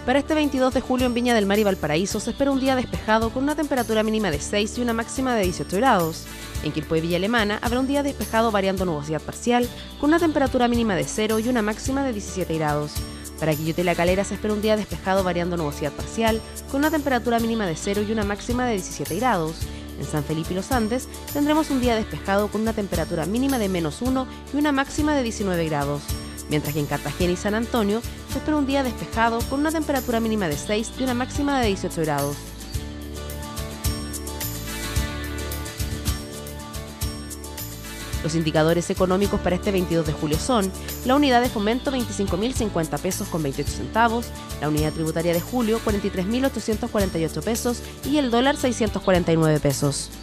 Para este 22 de julio en Viña del Mar y Valparaíso se espera un día despejado con una temperatura mínima de 6 y una máxima de 18 grados. En Quilpué y Villa Alemana habrá un día despejado variando nubosidad parcial con una temperatura mínima de 0 y una máxima de 17 grados. Para Quillota y La Calera se espera un día despejado variando nubosidad parcial con una temperatura mínima de 0 y una máxima de 17 grados. En San Felipe y Los Andes tendremos un día despejado con una temperatura mínima de -1 y una máxima de 19 grados. Mientras que en Cartagena y San Antonio se espera un día despejado con una temperatura mínima de 6 y una máxima de 18 grados. Los indicadores económicos para este 22 de julio son: la unidad de fomento 25.050 pesos con 28 centavos, la unidad tributaria de julio 43.848 pesos y el dólar 649 pesos.